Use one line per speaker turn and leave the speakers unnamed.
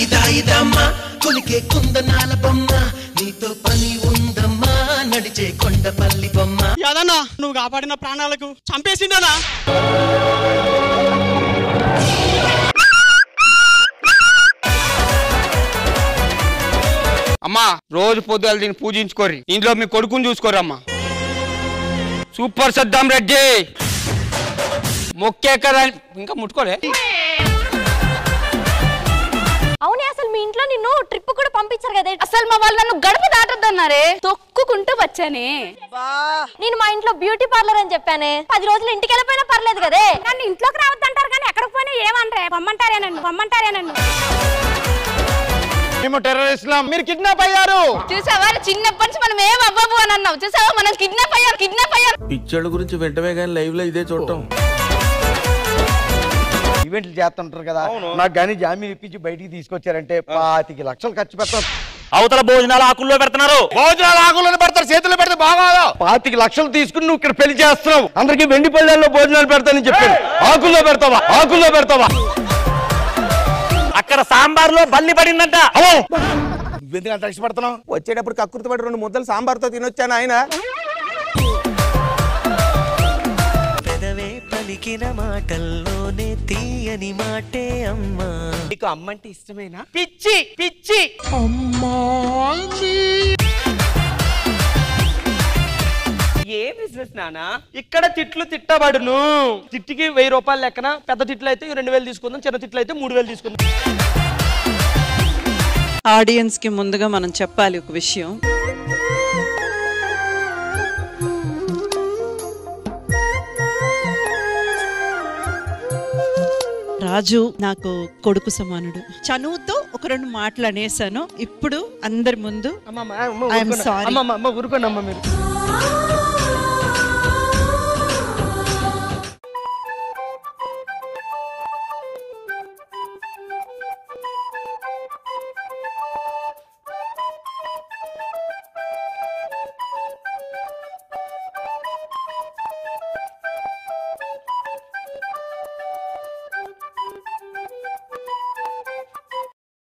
ఇదమ్మా కులికే కుందనాల బొమ్మ నీతో పని ఉందమ్మా నడిచే కొండపల్లి బొమ్మ.
యాదన్నా నువ్వు కాపాడిన ప్రాణాలకు చంపేసిందనా?
అమ్మా రోజు పొద్దులు దీన్ని పూజించుకోర్రి, ఇంట్లో మీ కొడుకుని చూసుకోరమ్మా. సూపర్ సద్దాం రెడ్డి మొక్కే కదా ఇంకా ముట్టుకోలే.
అవునే అసలు మీ ఇంట్లో నిన్ను ట్రిప్ కూడా పంపించారు కదా, అసలు మా వాళ్ళు నన్ను గడప దాటొద్దన్నారే, తొక్కుకుంటూ వచ్చానే. నేను మా ఇంట్లో బ్యూటీ పార్లర్ అని చెప్పానే, 10 రోజులు ఇంటికి వెళ్ళిపోయినా పర్లేదు కదే. నన్ను ఇంట్లోకి రావద్దంటారు కానీ ఎక్కడికి పోయినా ఏమనరే, పమ్మంటారే నన్ను.
మేము టెర్రరిస్టులం, మీరు కిడ్నాప్ అయ్యారు.
చూసావా చిన్నప్పటి నుంచి మనం ఏం అవ్వబు అని అన్నావు, చూసావా మనం కిడ్నాప్ అయ్యారు.
పిచ్చోళ్ళ గురించి వెంటనే కానీ లైవ్ లో ఇదే చూడటం.
ఈవెంట్లు చేస్తుంటారు కదా, నాకు కానీ జామీన్ ఇప్పించి బయటికి తీసుకొచ్చారంటే 25 లక్షలు ఖర్చు పెడతాం.
అవతల భోజనాలు ఆకుల్లో పెడుతున్నారు,
భోజనాలు ఆకుల్లో పెడతారు, చేతుల్లో పెడితే బాగా. 25 లక్షలు తీసుకుని నువ్వు ఇక్కడ పెళ్లి చేస్తున్నావు, అందరికి వెండి పళ్ళల్లో భోజనాలు పెడతానని చెప్పాను. ఆకుల్లో పెడతావా?
అక్కడ సాంబార్లో బల్లి పడిందంట.
నువ్వెందుకు ఇష్టపడుతున్నావు?
వచ్చేటప్పుడు కక్కుర్తి పడి 2 ముద్దలు సాంబార్తో తినొచ్చాను ఆయన.
పెదవే పలికిన మాటల్లోనే తీయని మాటే అమ్మా.
నీకు అమ్మంటే ఇష్టమేనా? పిచ్చి అమ్మా. ఏ బిజినెస్ నానా? ఇక్కడ తిట్లు తిట్టబడును. తిట్టికి 1000 రూపాయలు లెక్కన, పెద్ద తిట్లు అయితే 2000 తీసుకుందాం, చిన్న తిట్లు అయితే 3000 తీసుకుందాం.
ఆడియన్స్ కి ముందుగా మనం చెప్పాలి ఒక విషయం. రాజు నాకు కొడుకు సమానుడు. చనువుతో ఒక 2 మాటలు అనేసాను. ఇప్పుడు అందరి ముందు
ఊరుకోండి అమ్మ మీరు.